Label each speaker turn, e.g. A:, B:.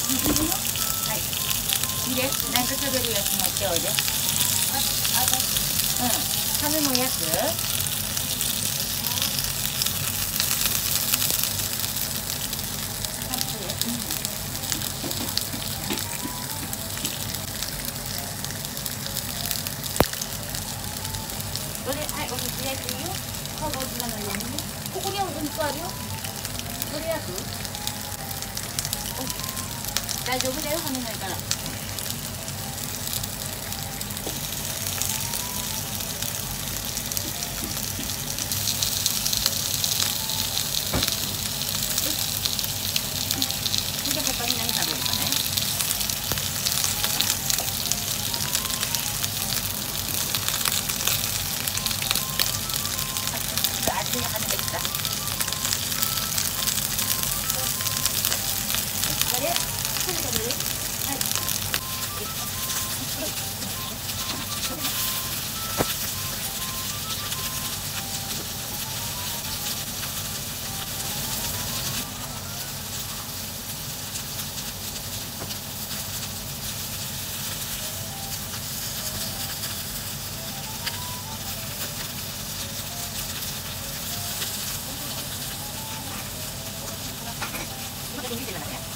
A: はい。いいで、なんか食べるやつ持っておいで。うん。食べ物やつ。どれ、はい、お肉焼いていいよ。顔が落ちないようにね。ここにお肉あるよ。どれ焼く？大丈夫だよ、跳ねないから。で、他に何食べるかね。熱いの跳ねてきた。あれ？何食べる？はい。見てくださいね。